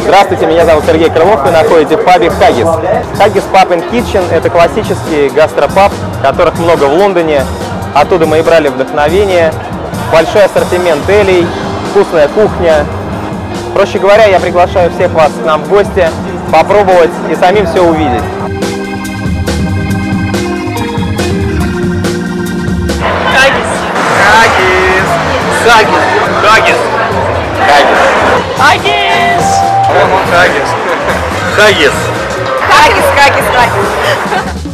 Здравствуйте, меня зовут Сергей Крылов, вы находитесь в пабе Haggis. Haggis Pub and Kitchen – это классический гастропаб, которых много в Лондоне. Оттуда мы и брали вдохновение. Большой ассортимент элей, вкусная кухня. Проще говоря, я приглашаю всех вас к нам в гости, попробовать и самим все увидеть. Haggis. Haggis. Haggis. Haggis. Haggis. Haggis. Haggis. Haggis. Haggis.